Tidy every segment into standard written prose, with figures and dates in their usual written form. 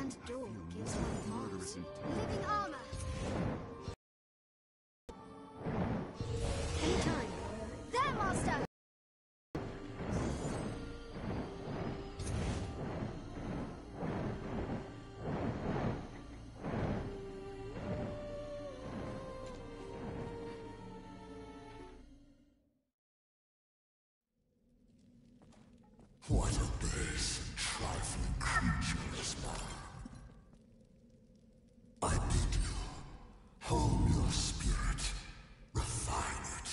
And door gives one pause. Living armor. Anytime. There, master! What a base and trifling creature is man. I bid you, hone your spirit, refine it.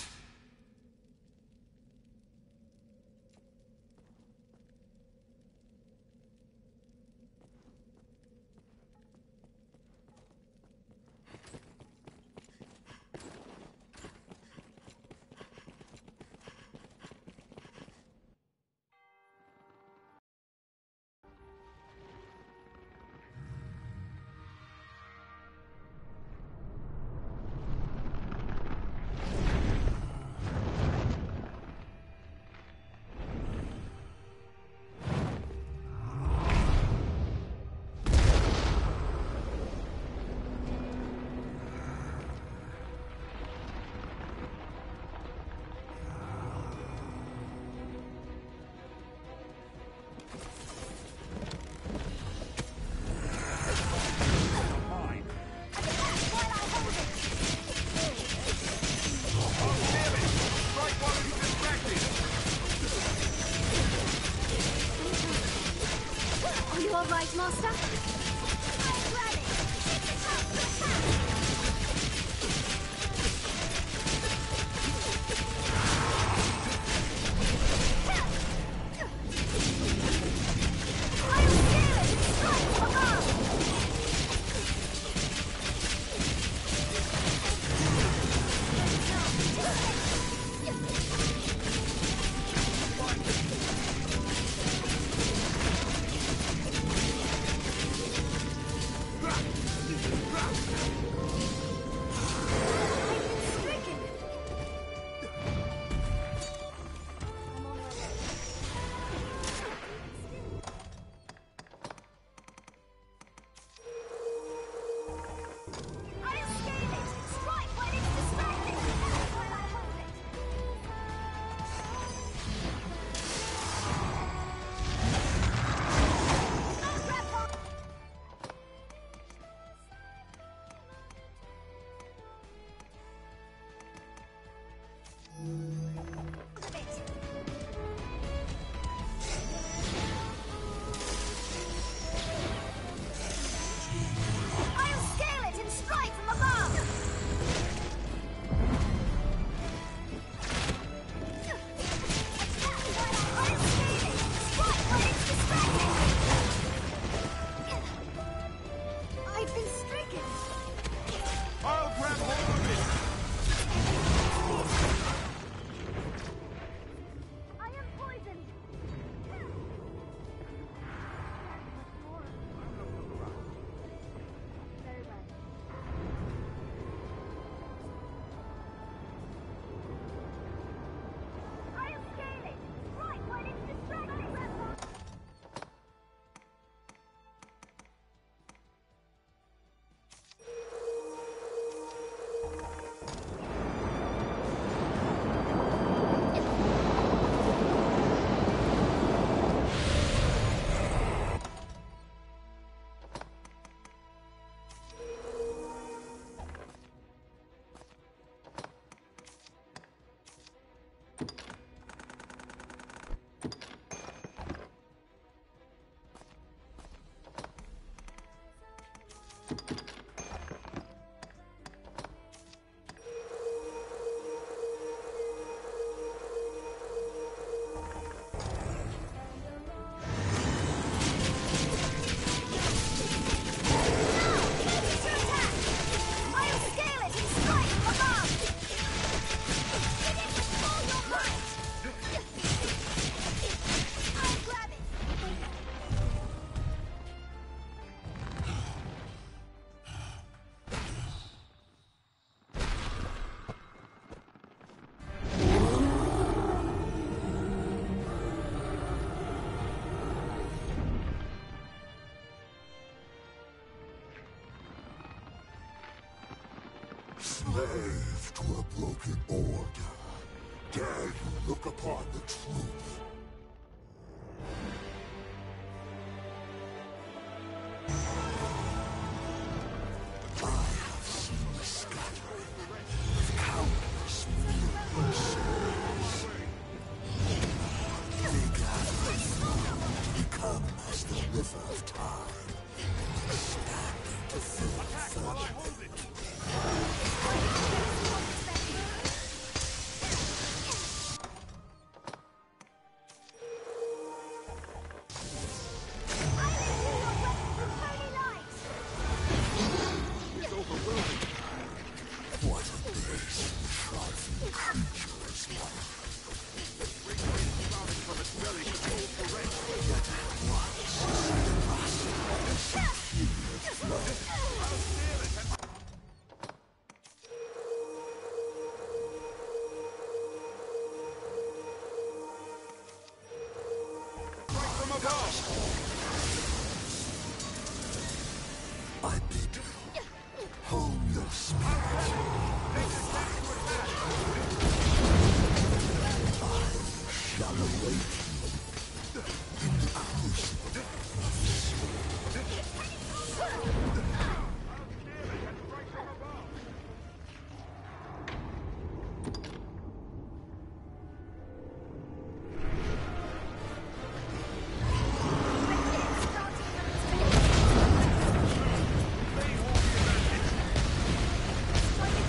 All right, master? I'm ready! Slave to a broken order. Dare you look upon the truth? I have seen the scattering of countless million souls. They gather to become as the river of time, expanding to fill the firmament. What a base trifling creature is life. Yet at once generosity and flood. I bid you, hone your spirit. I shall await you in the crucible of the soul. Starting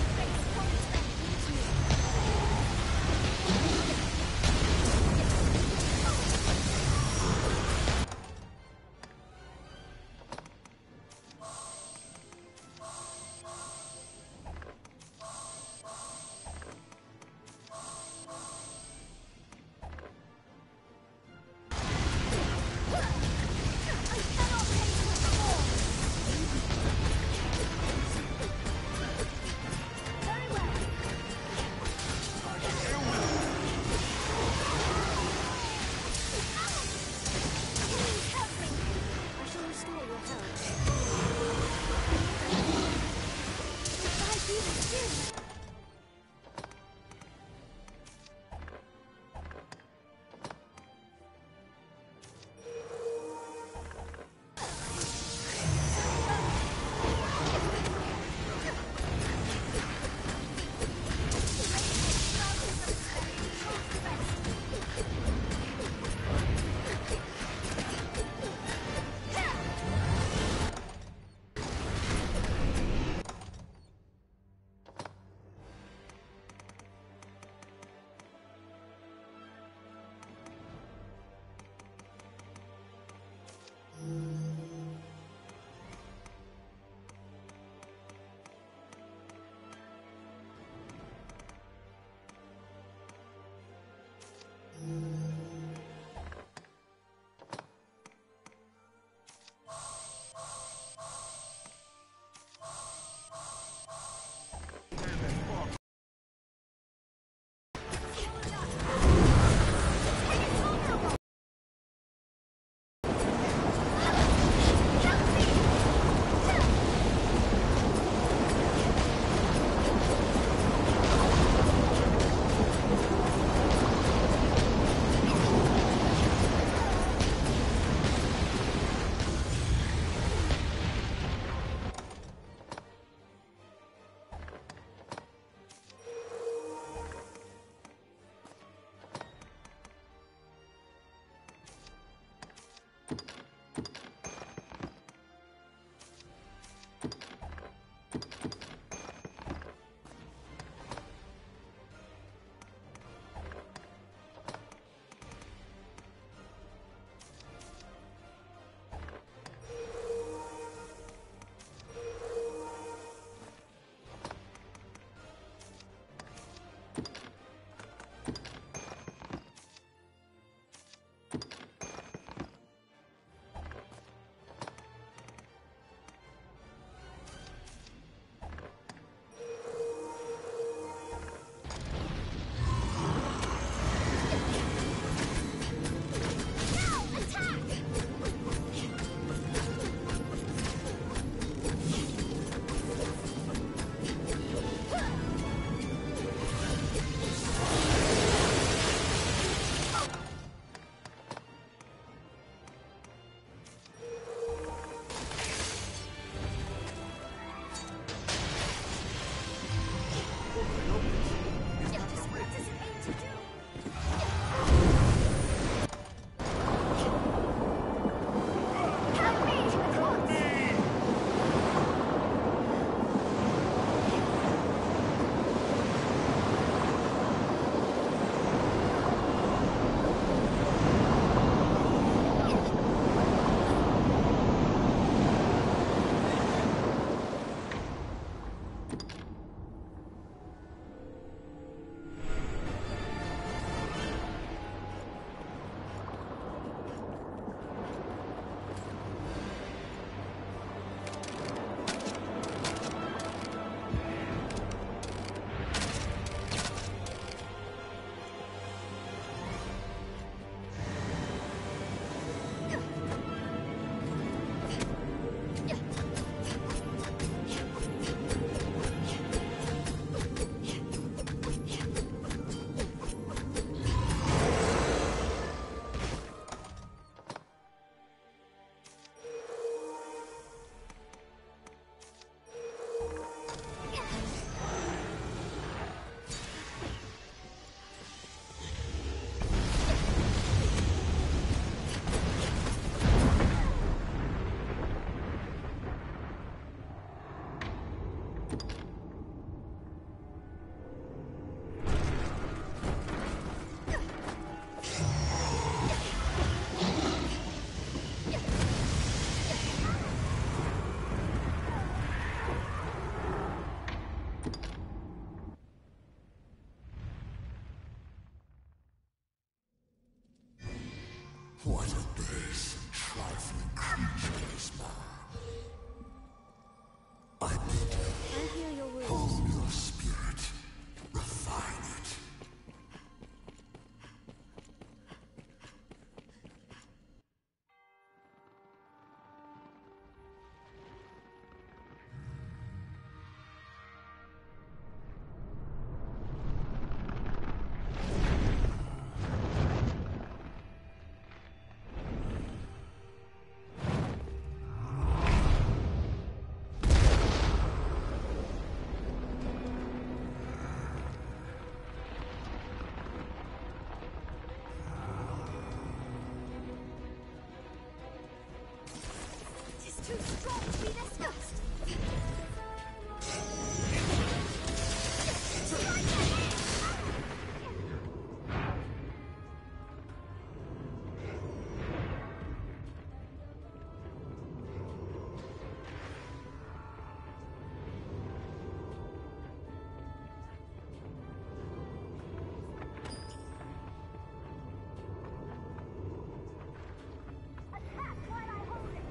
What a base and trifling creature is man. I bid I hear your you words. hone your spirit, refine it. Too strong to be discussed. Attack while I hold it.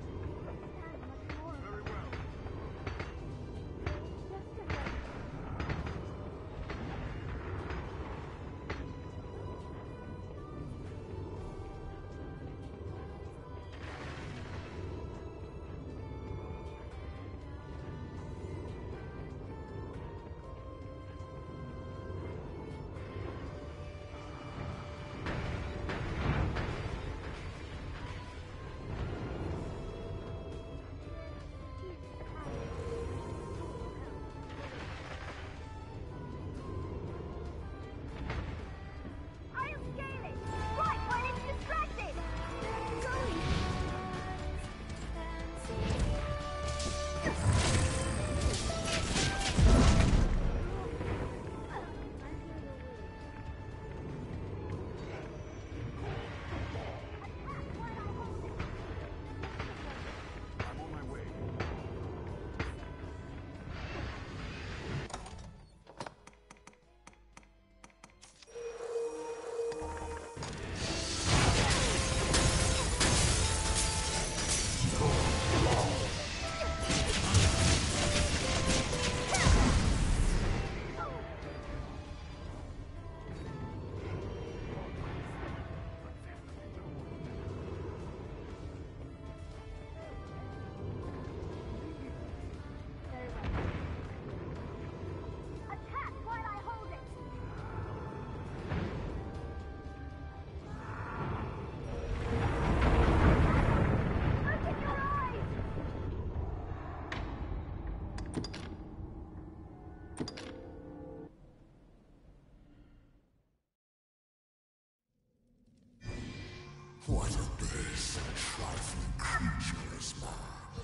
What a base and trifling creature is man.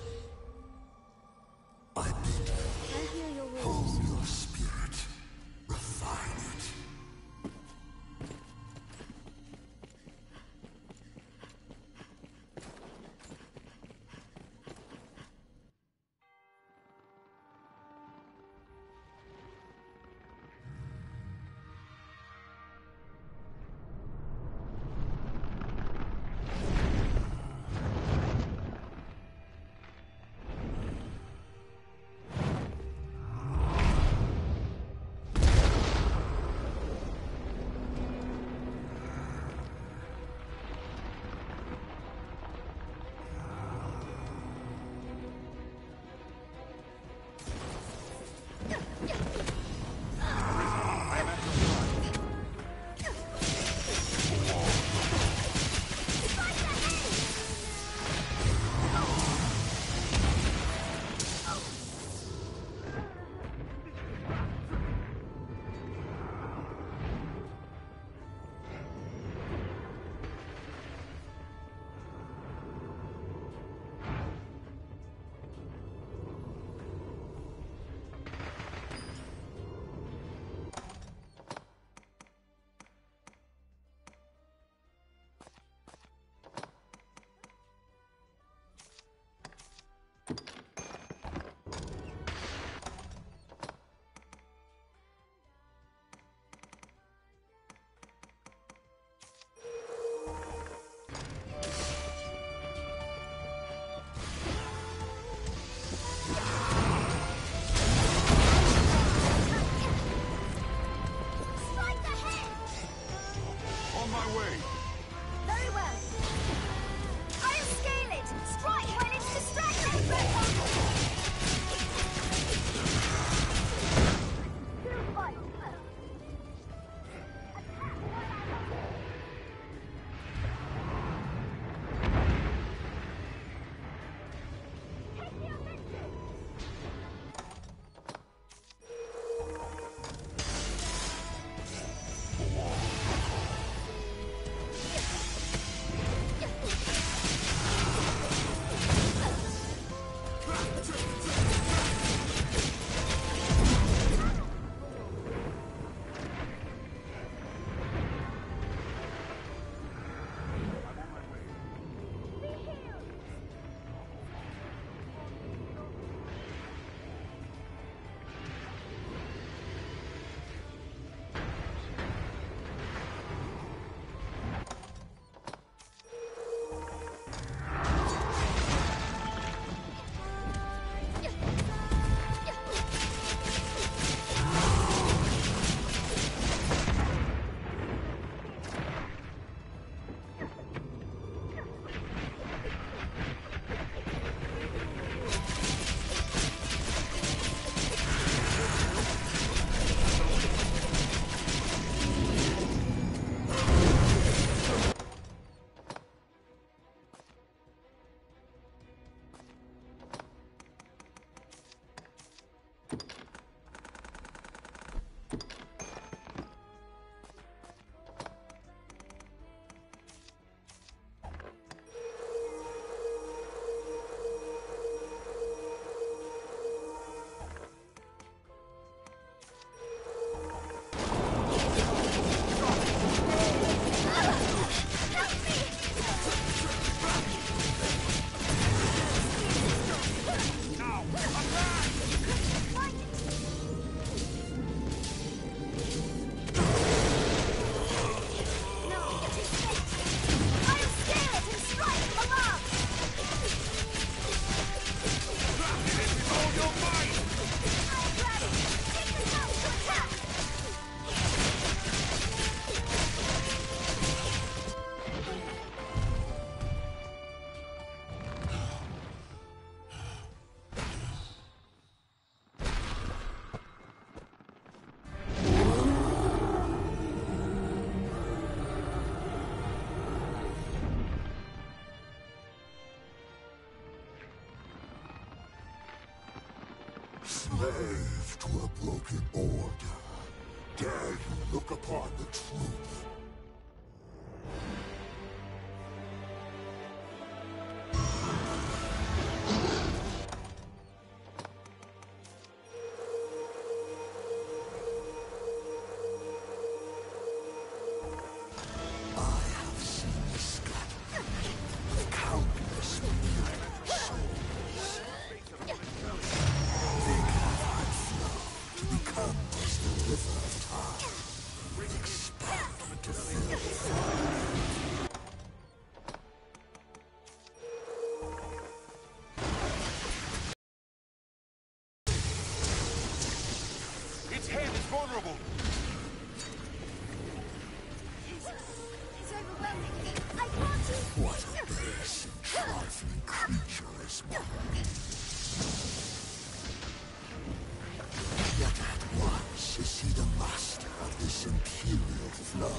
I bid I hear your you words. hone your spirit, refine it. my way. Very well. I'll scale it. Strike when it's distracted. Slave to a broken order. Dare you look upon the truth? I have seen the scattering of countless mutilated souls. They cannot flow to become as the river of time, expanding to fill the void. Its head is vulnerable. It's overwhelming. I can't even... What a base and trifling creature is mine. Yet at once is he the master of this imperial flow.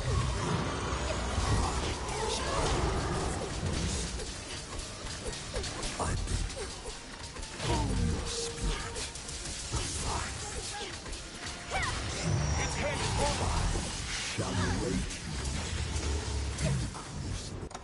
I bid you, own your spirit, refine it. Its head is vulnerable. Shall await you in the crucible.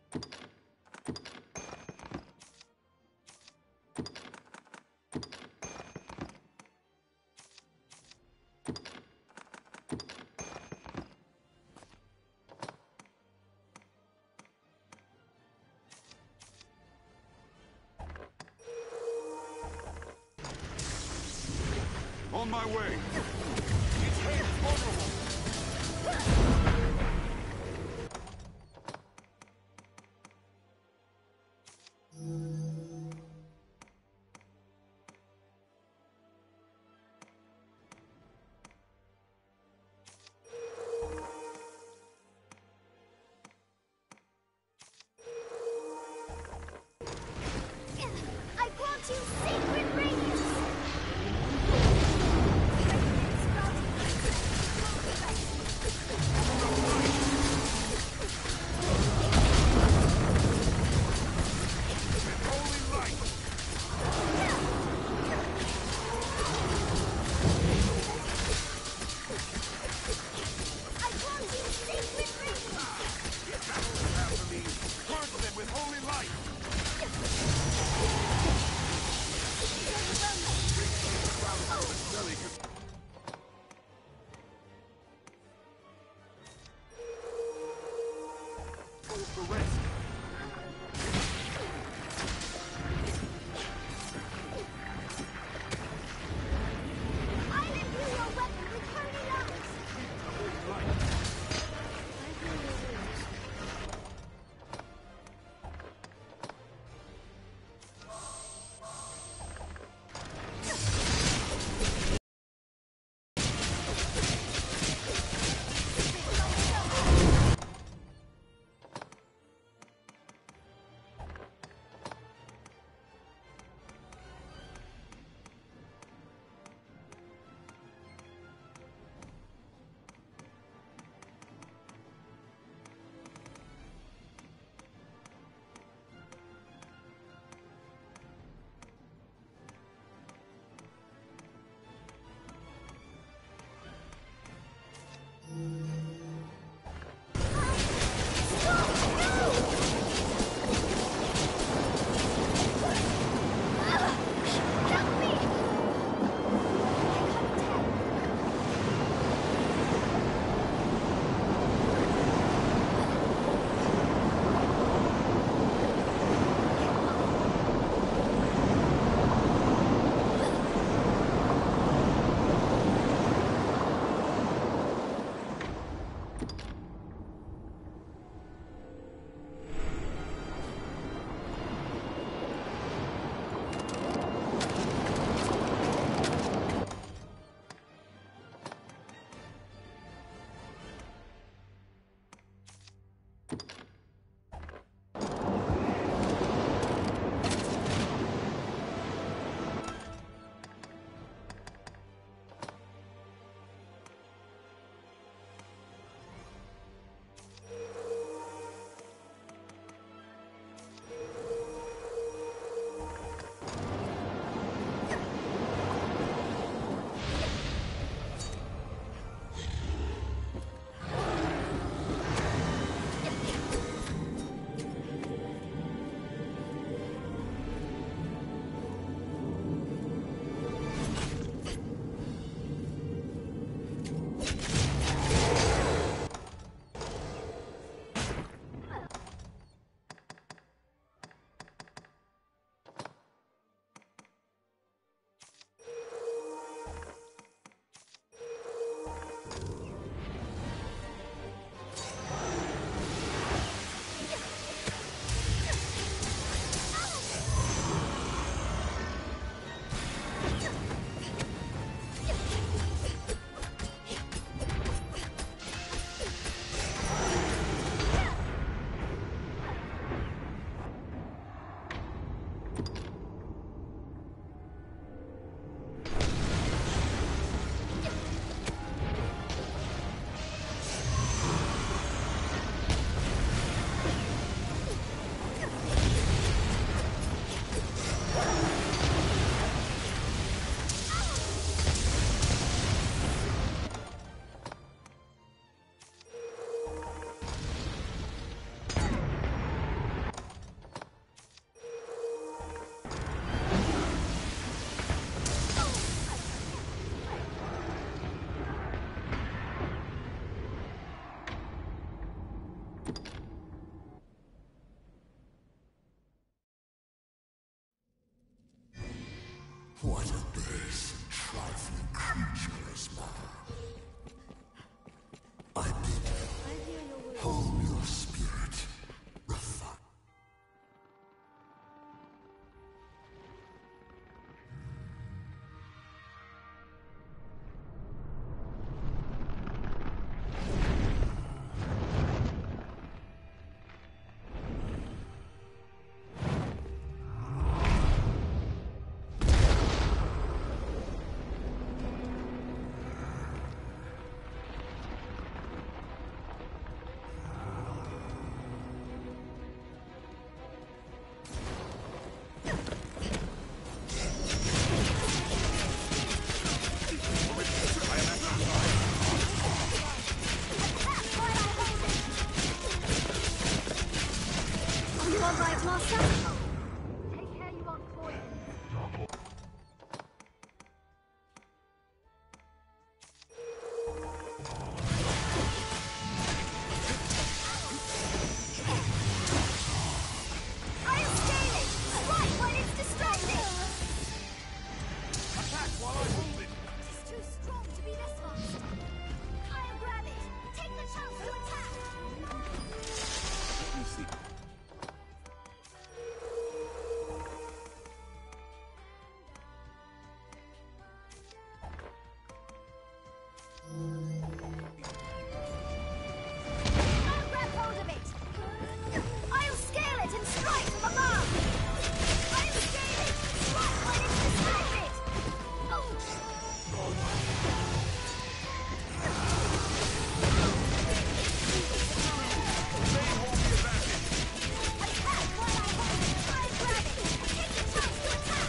On my way. Its head is vulnerable. I grant you sacred radiance! I grant you sacred radiance! After me, purge them with holy light. Hold the rest. I'll imbue your weapon with holy light! all right, Master? Take care, you won't spoil it. I'll scale it! Right when it's distracted! Attack while I hold it! It's too strong to be this fast. I'll grab it. Take the chance to attack. Let me see. I'll grab hold of it. I'll scale it and strike from above. I'll scale it. Strike when it's distracted. Oh. Attack while I hold it. I'll grab it. Take the chance to attack.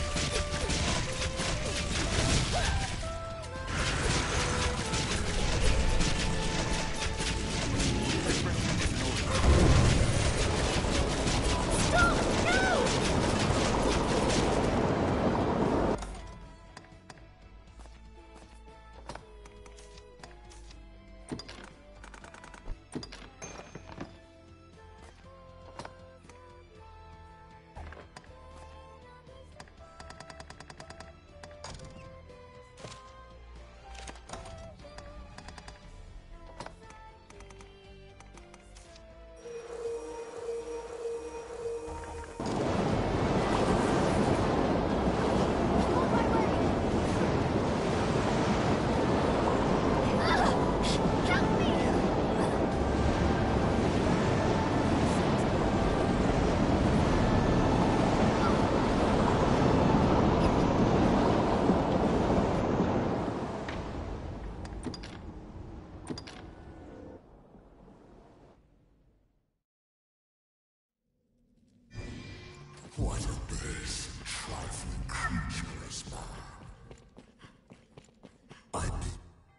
Stop! No! On my way. Help me! What a base, trifling creature is man. I did.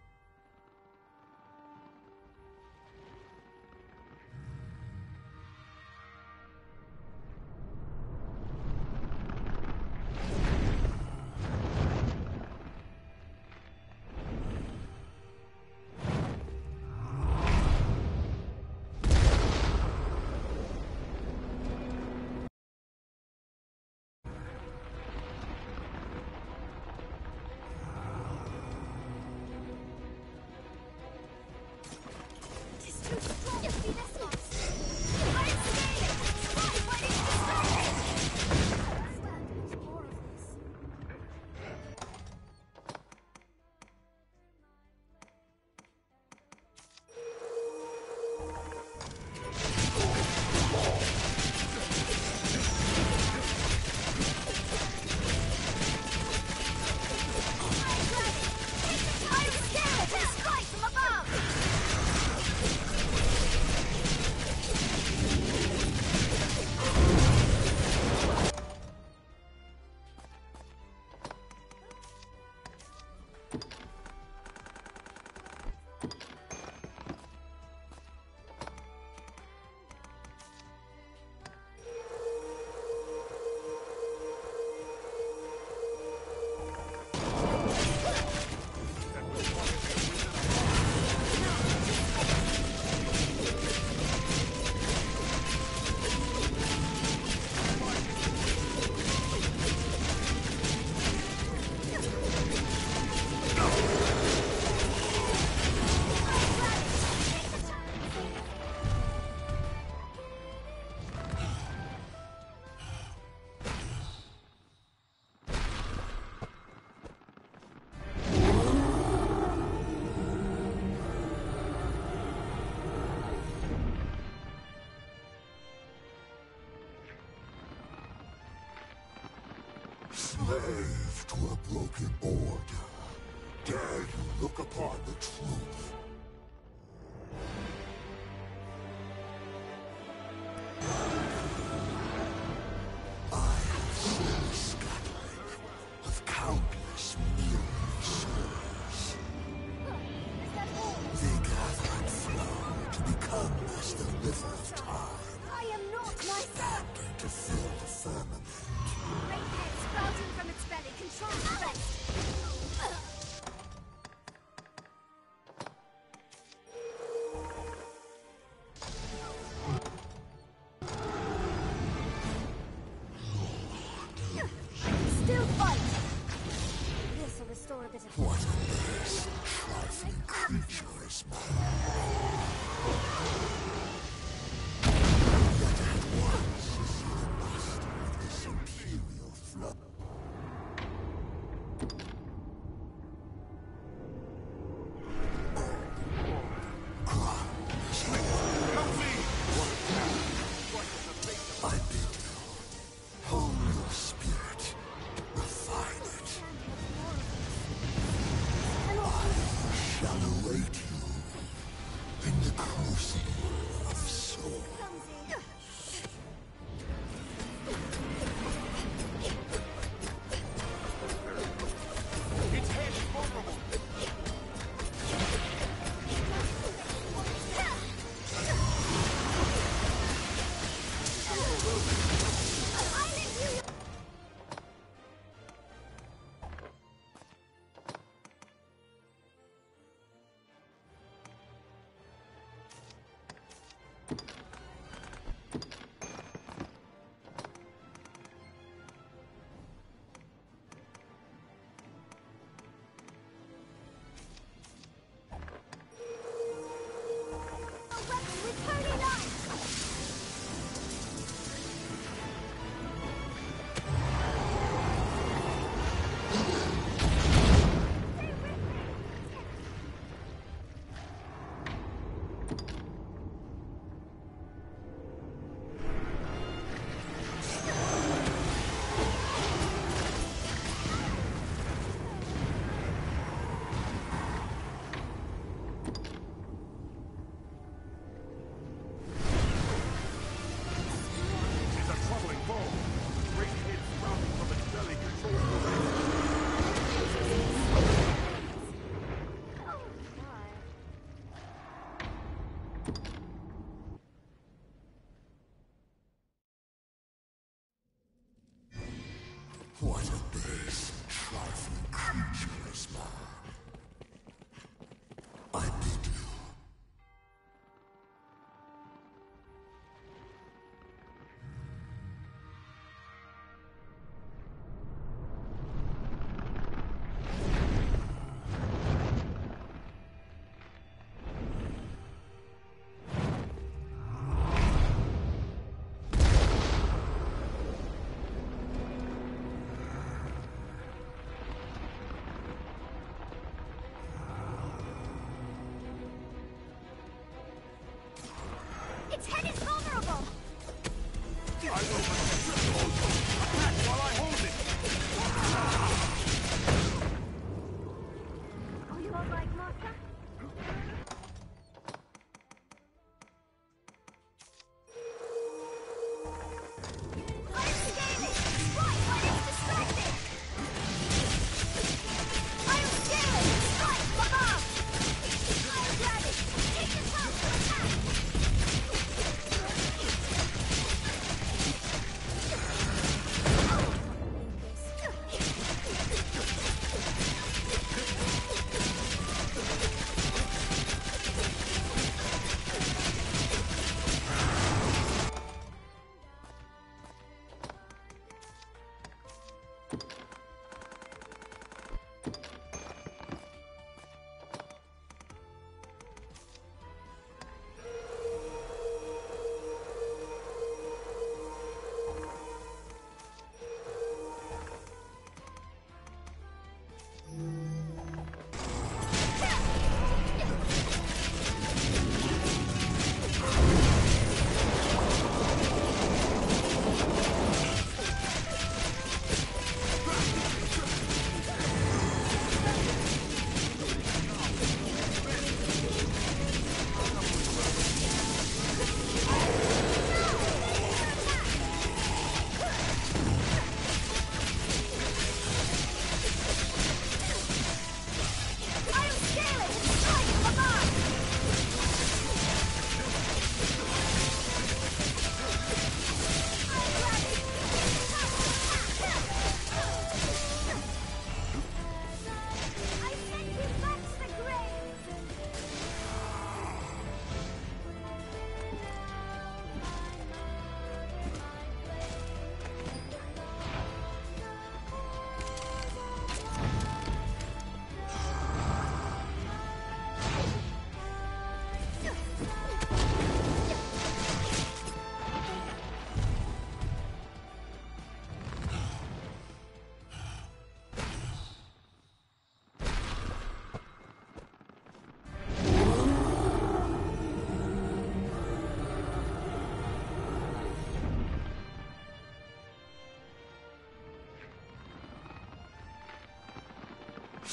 It's too strong to be this fast. I'll scale it. Strike when it's distracted. Stand more of this. I'll grab it. I'll scale it and strike from above. Slave to a broken order. Dare you look upon the truth? I have seen the scattering of countless million souls. Is that all? They gather and flow to become as the river of time. I am not myself. Abandoned to fill the firmament. Great head sprouting from its belly. Control the rest. Still fight. This will restore a bit of What a base, trifling creature is man. Yet at once is he the master of this imperial flood. Help me! I bid you, hold your spirit, refine it. Shall await you in the crucible of soul. Its head is vulnerable.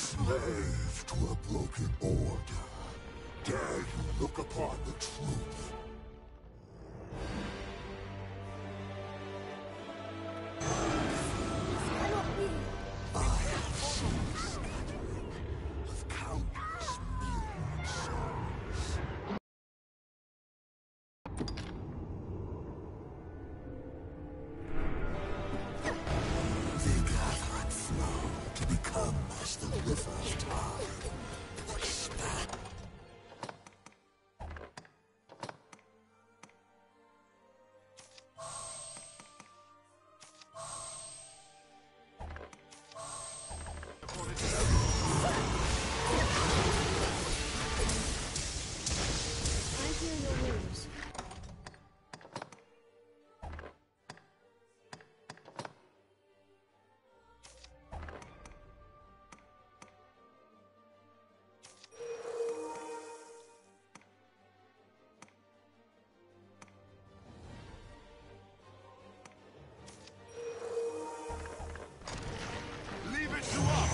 Slave to a broken order. Dare you look upon the truth? This cannot be. I have seen the scattering of countless myriad souls. They gather and flow to become as the river of time. Expand. I hear your wounds. Leave it to us!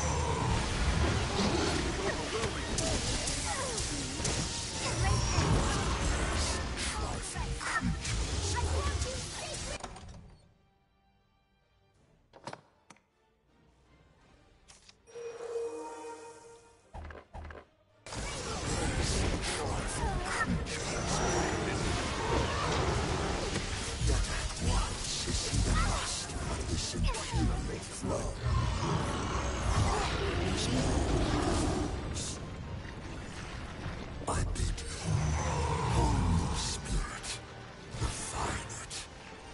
I bid you, hone your spirit, refine it.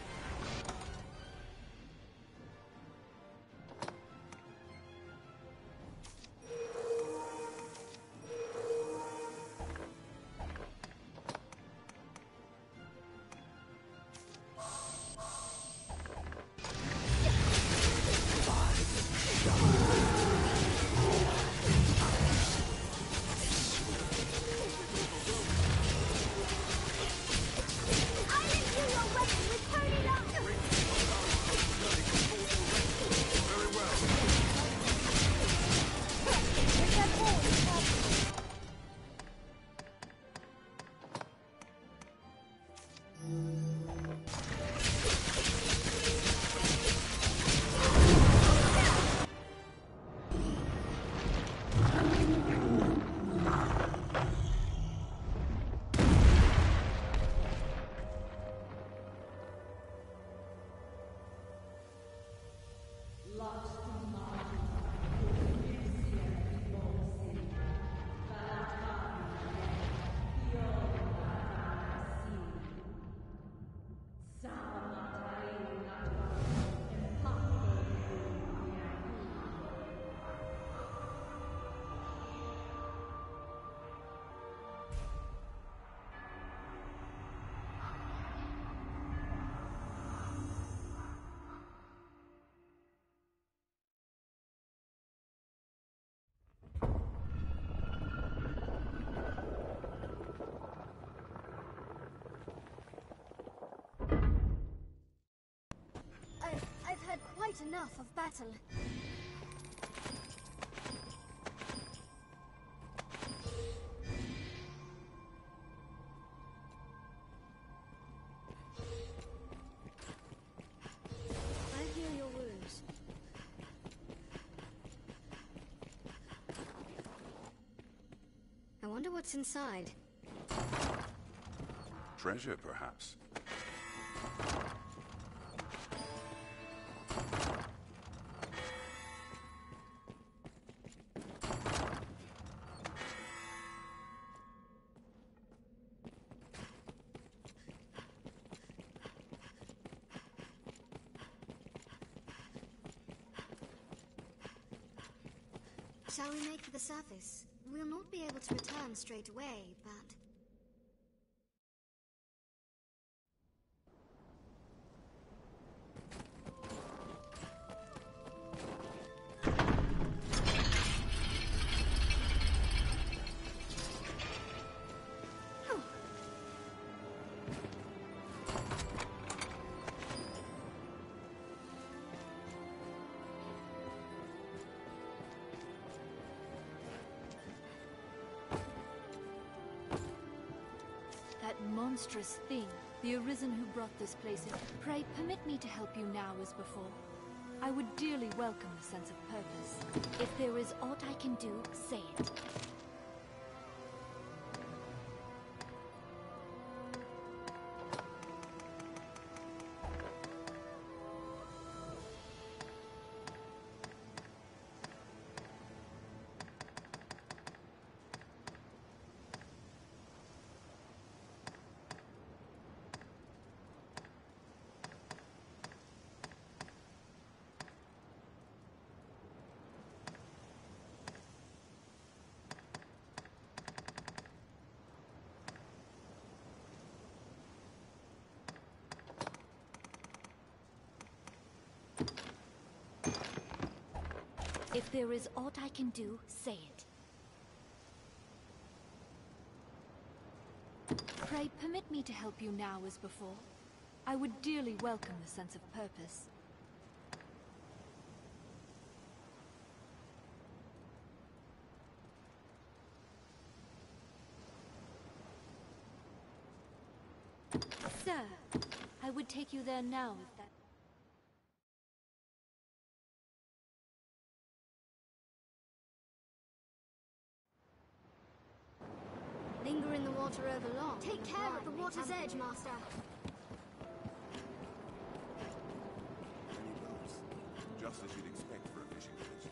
I've had quite enough of battle. I hear your wounds. I wonder what's inside. Treasure, perhaps. Shall we make for the surface? We'll not be able to return straight away, but... monstrous thing, the Arisen who brought this place in. Pray, permit me to help you now as before. I would dearly welcome the sense of purpose. If there is aught I can do, say it. If there is aught I can do, say it. Pray, permit me to help you now as before. I would dearly welcome the sense of purpose. Sir, I would take you there now if that... Linger in the water over long. Take care at the water's edge, Master. Many boats, just as you'd expect for a fishing village.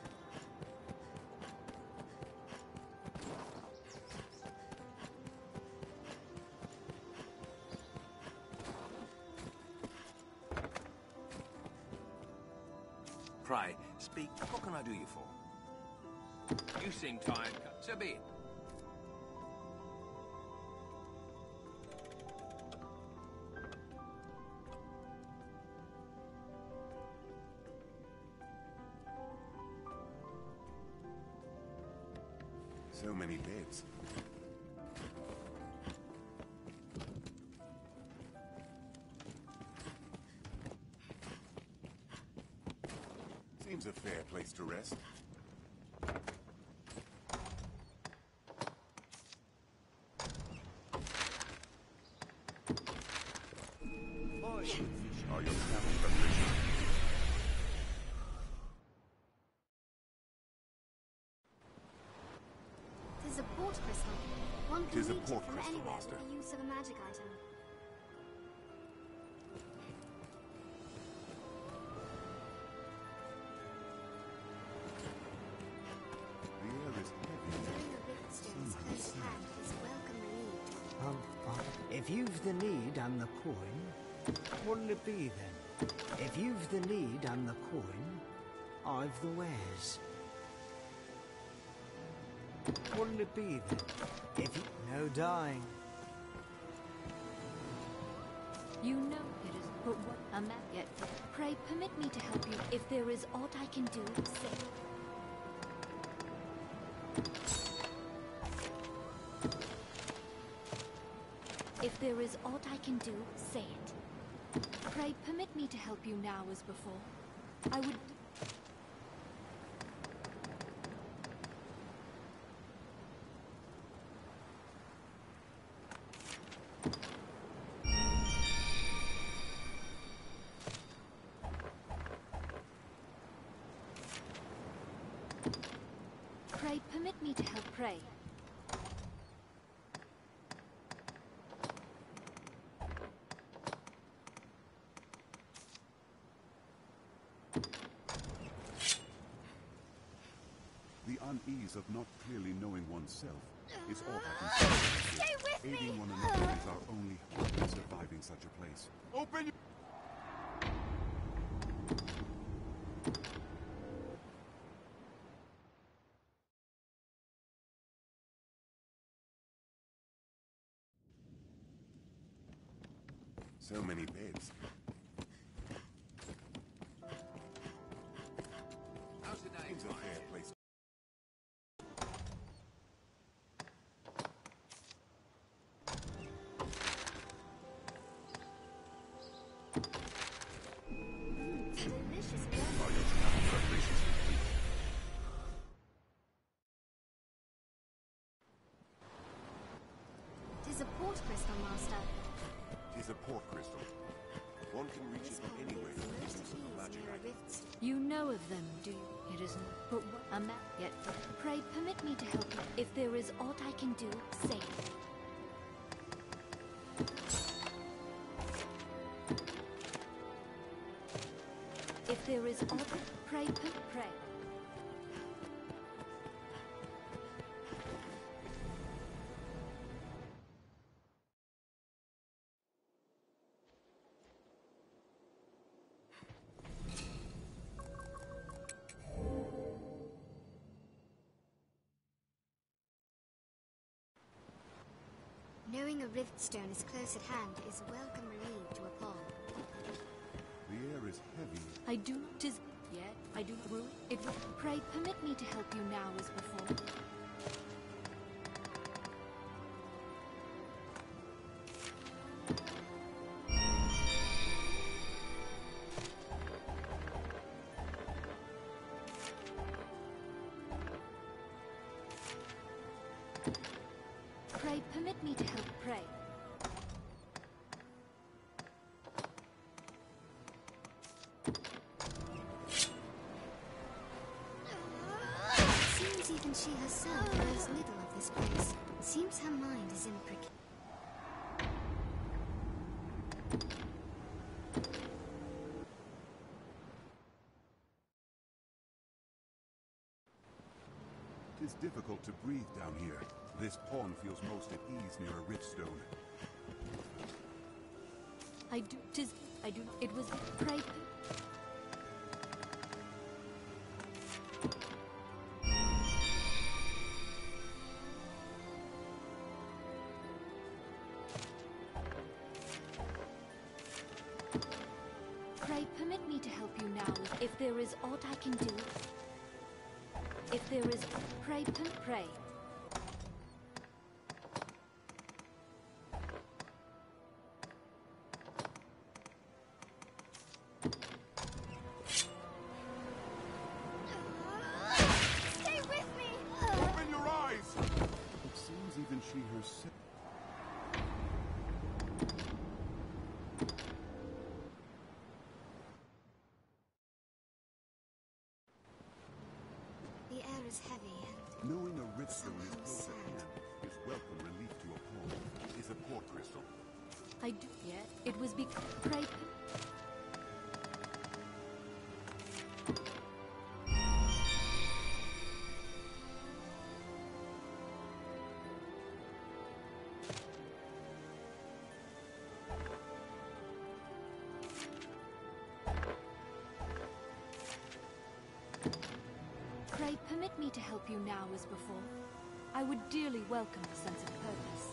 Pray, speak. What can I do you for? You seem tired. So be it. So many beds. Seems a fair place to rest. Are your travel preparations? Tis a port crystal. One can Tis a reach port it from crystal, anywhere Master. with the use of a magic item. The air is heavy. Knowing the Riftstone's close at hand is welcome relief. If you've the need and the coin, what'll it be then? If you've the need and the coin, I've the wares. What'll it be then? If you... No dying. You know it is, but what a man yet. Pray, permit me to help you. If there is aught I can do, say it. If there is aught I can do, say it. Pray, permit me to help you now as before. I would... Pray, permit me to help pray. The unease of not clearly knowing oneself is all I can say. Stay with me! Aiding one another is our only hope in surviving such a place. Open your... So many beds. How's the day? Seems a fair place. Delicious Are weather. your travel preparations complete? Tis a port crystal, is a port crystal. One can reach it from anywhere in the distance of a magic item. You know of them, do you? It isn't. But what a map yet. Pray permit me to help you. If there is aught I can do, say it. If there is aught, pray. Knowing a riftstone is close at hand is welcome relief to a pawn. The air is heavy. I do not. 'Tis yet. I do not rule it. Pray permit me to help you now as before. Pray permit me to help. Pray. Seems even she herself knows little of this place. Seems her mind is in It is difficult to breathe down here. This pawn feels most at ease near a riftstone. I do. 'Tis. I do. It was. Pray. Pray permit me to help you now. If there is aught I can do. If there is. Pray. Pray. Stay with me! Open your eyes! It seems even she herself... The air is heavy and Knowing a riftstone is somehow close at sad. hand is welcome relief to a pawn. Is a port crystal. I do. Yet. It was because. Pray. Pray permit me to help you now as before. I would dearly welcome a sense of purpose.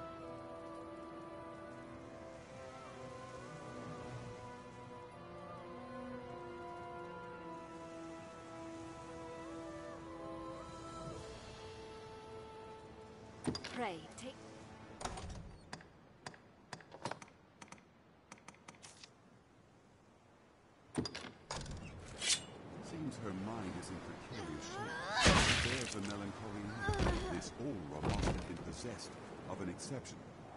Pray, take... Seems her mind is in precarious shape. There's a melancholy air. This aura must have been possessed of an exception.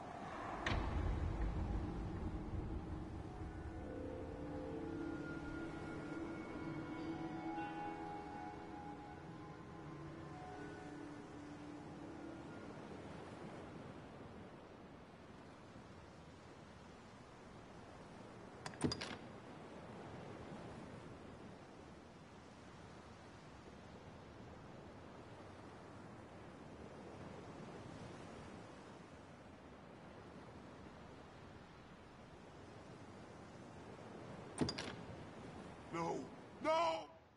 No! No!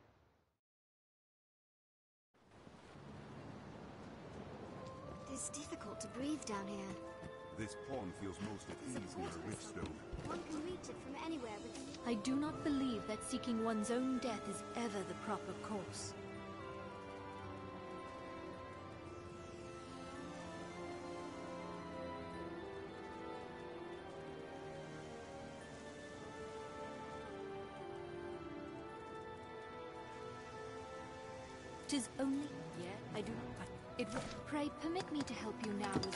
it is difficult to breathe down here. This pawn feels most at It's a ease near a port crystal. riftstone. One can reach it from anywhere within... I do not believe that seeking one's own death is ever the proper course. Tis only... Yet I do not... It would... Pray permit me to help you now as